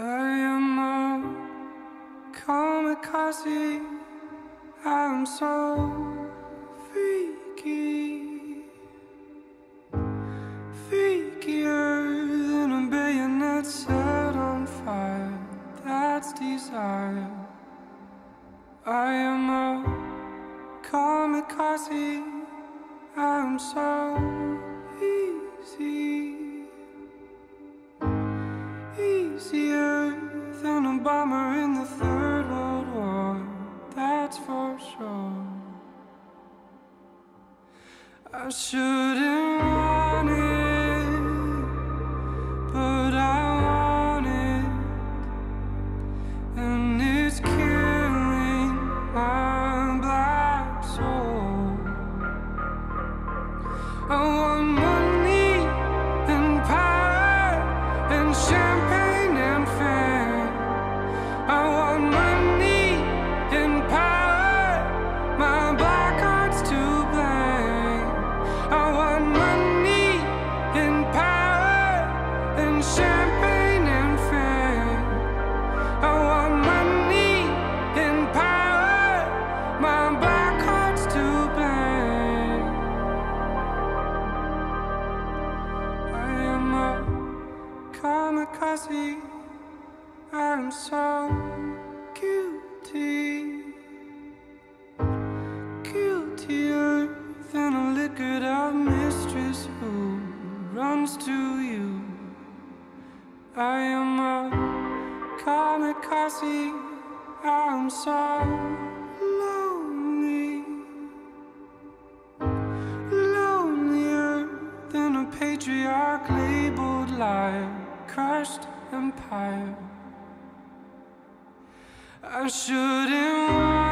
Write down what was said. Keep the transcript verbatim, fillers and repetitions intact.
I am a kamikaze. I'm so freaky, freakier than a bayonet set on fire. That's desire. I am a kamikaze. I'm so easy, easier than a bomber in the Third World War. That's for sure. I shouldn't want it, but I want it, and it's killing my black soul. I want money and power and champagne and fame. I want money and power, my black heart's to blame. I want money and power and champagne and fame. I want money and power, my black heart's to blame. I am a kamikaze. I'm so guilty, guiltier than a liquored out mistress who runs to you. I am a kamikaze. I'm so lonely, lonelier than a patriarch labeled liar, crushed empire. I shouldn't want